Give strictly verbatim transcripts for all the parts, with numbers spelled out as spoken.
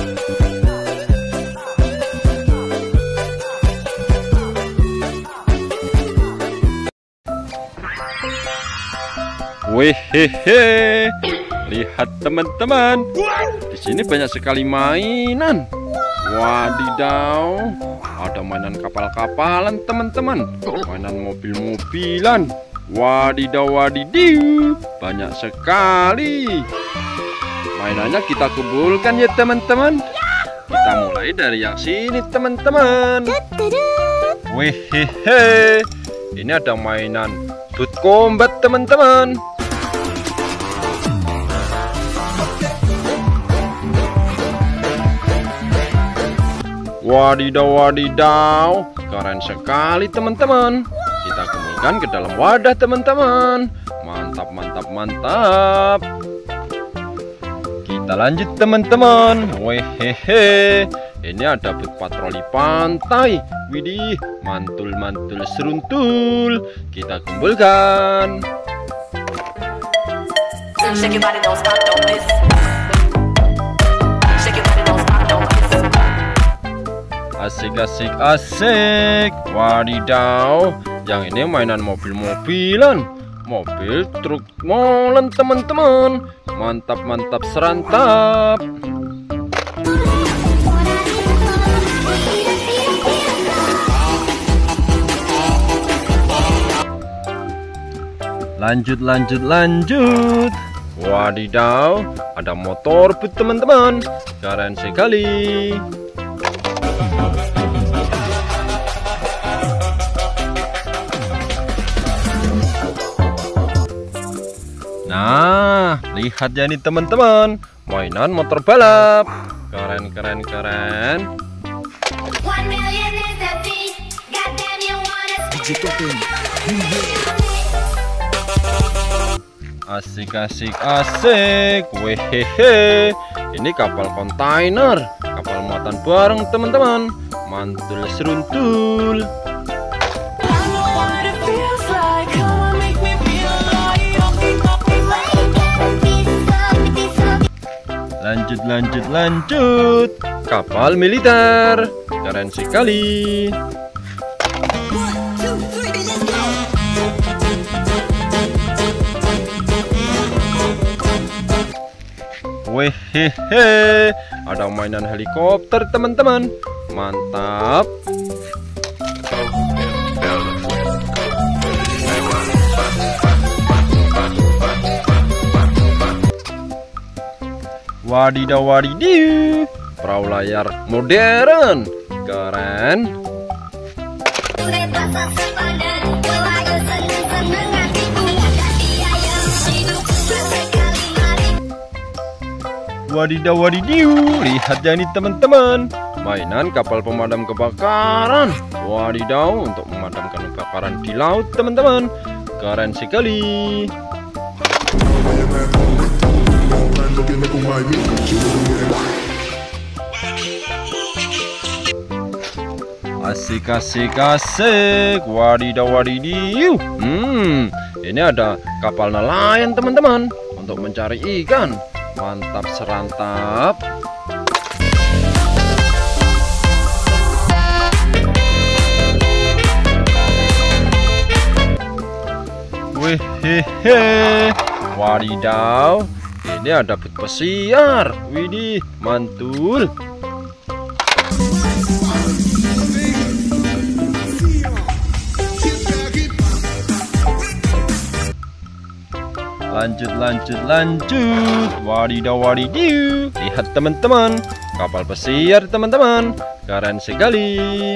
Wehehe, lihat teman-teman, di sini banyak sekali mainan. Wadidaw, ada mainan kapal-kapalan teman-teman, mainan mobil-mobilan. Wadidaw wadidiw, banyak sekali. Mainannya kita kumpulkan ya teman-teman. Kita mulai dari yang sini teman-teman. Wehehe, ini ada mainan boot combat teman-teman. Wadidaw wadidaw, keren sekali teman-teman. Kita kumpulkan ke dalam wadah teman-teman. Mantap mantap mantap. Kita lanjut teman-teman. Wehehe, ini ada boot patroli pantai. Widih, mantul mantul seruntul. Kita kumpulkan. Shake your body, don't stop, don't miss. Shake your body, don't stop, don't miss. Asik asik asik. Wadidaw, yang ini mainan mobil-mobilan, mobil truk molen teman-teman. Mantap mantap serantap. Lanjut lanjut lanjut. Wadidaw, ada motor boot teman-teman, keren sekali. Nah, lihat ya nih teman-teman, mainan motor balap, keren keren keren. Asik asik asik. Wehehe, ini kapal kontainer, kapal muatan bareng teman-teman. Mantul seruntul. Lanjut lanjut lanjut. Kapal militer, keren sekali. Wehehe, ada mainan helikopter teman-teman. Mantap. Wadidaw wadidiw, perahu layar modern, keren. Wadidaw wadidiw, lihat ya nih teman-teman, mainan kapal pemadam kebakaran. Wadidaw, untuk memadamkan kebakaran di laut teman-teman, keren sekali. Asik asik asik. Wadidaw wadidiw. Hmm, ini ada kapal nelayan teman-teman, untuk mencari ikan. Mantap serantap. Wehehe, wadidaw, ini ada boot pesiar. Widih, mantul. Lanjut lanjut lanjut. Wadidaw wadidiw, lihat teman-teman, kapal pesiar teman-teman, keren sekali.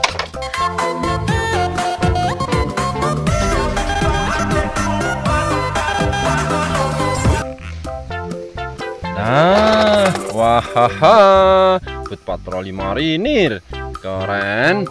Nah, wahaha, boot patroli marinir, keren.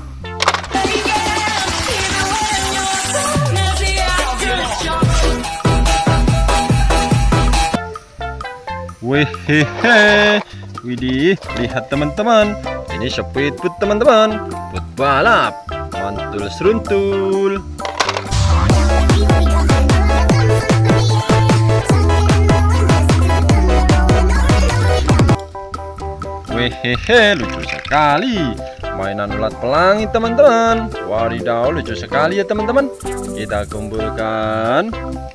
Wehehe, widih, lihat teman-teman, ini speedboat teman-teman, boot balap, mantul seruntul. Wehehe, lucu sekali. Mainan ulat pelangi teman-teman. Wadidaw, lucu sekali ya teman-teman. Kita kumpulkan.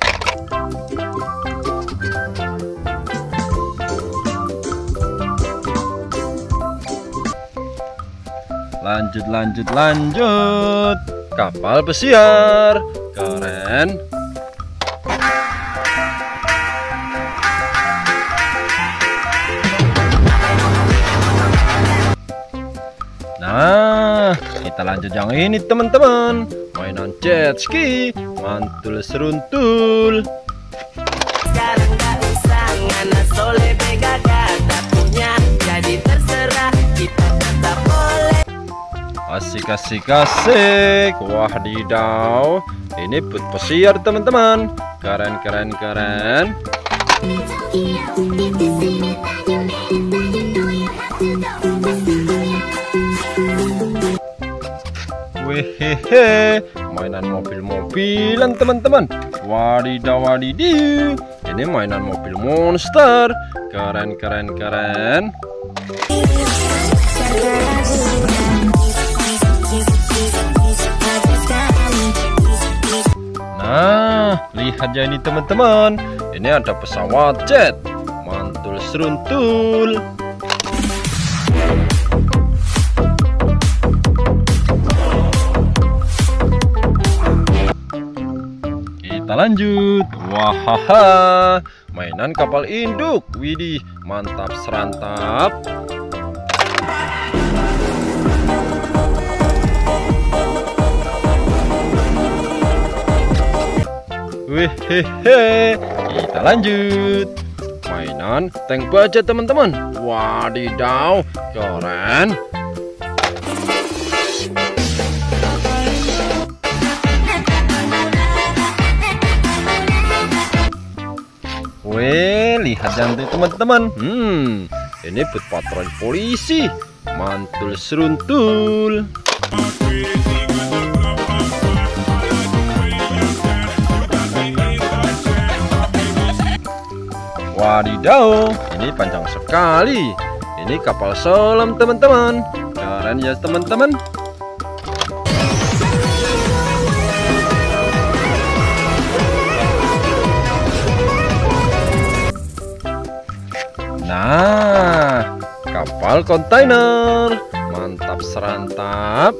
Lanjut, lanjut, lanjut. Kapal pesiar. Keren. Nah, kita lanjut yang ini teman-teman. Mainan jet ski, mantul seruntul. Sekarang gak usah nganas soleh bega kata punya. Jadi terserah kita tetap boleh. Asik, asik, asik. Wadidaw, ini boot pesiar teman-teman. Keren, keren, keren. Wehehe, mainan mobil-mobilan teman-teman. Wadidaw, wadidiw. Ini mainan mobil monster. Keren, keren, keren. Nah, lihat ya ini teman-teman. Ini ada pesawat jet, mantul seruntul. Kita lanjut. Wahaha, mainan kapal induk. Widih, mantap serantap. Wehehe, kita lanjut. Mainan tank baja teman-teman. Wadidaw, keren. Weh, lihat jantung teman-teman. Hmm, ini boot patroli polisi, mantul seruntul. Wadidaw, ini panjang sekali. Ini kapal selam teman-teman. Keren ya teman-teman. Nah, kapal kontainer. Mantap serantap.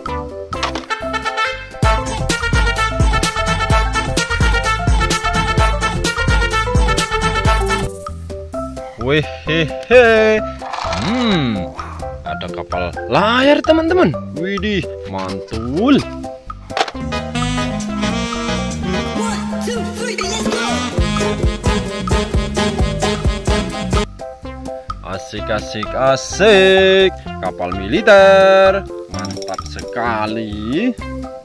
Wehehe. Hmm, ada kapal layar teman-teman. Widih, mantul. Asik, asik, asik. Kapal militer. Mantap sekali.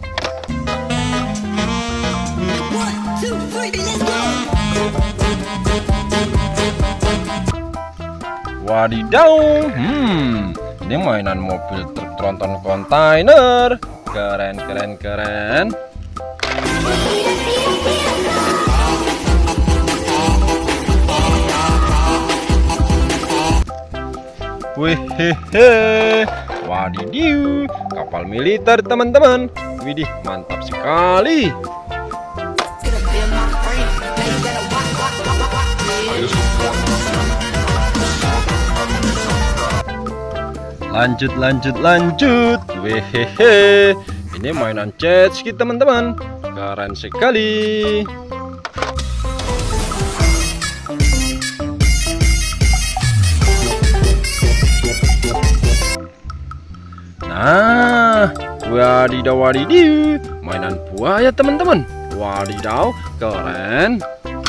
Wadidaw, hmm, ini mainan mobil truk tronton kontainer. Keren, keren, keren. Wehehe, wadidiw, kapal militer teman-teman. Widih, mantap sekali. Lanjut, lanjut, lanjut. Wehehe, ini mainan jet ski teman-teman. Keren sekali. Nah, wadidaw, wadidiw, mainan buaya teman-teman. Wadidaw, keren.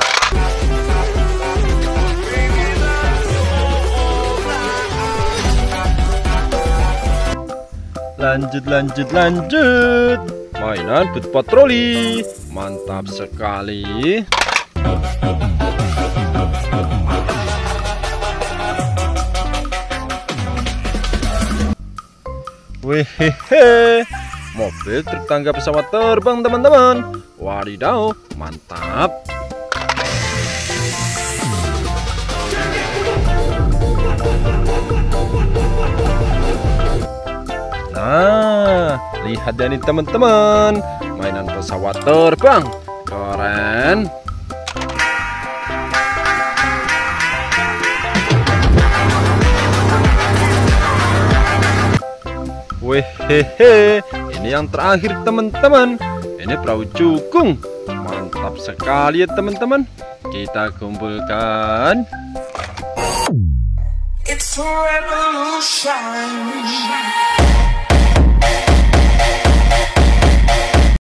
Lanjut, lanjut, lanjut. Mainan boot patroli. Mantap sekali. Wehehe, mobil truk tangga pesawat terbang teman-teman. Wadidaw, mantap. lihat ya nih teman-teman, mainan pesawat terbang. Keren. Wehehe, ini yang terakhir teman-teman. Ini perahu cukung. Mantap sekali ya teman-teman. Kita kumpulkan. It's a revolution.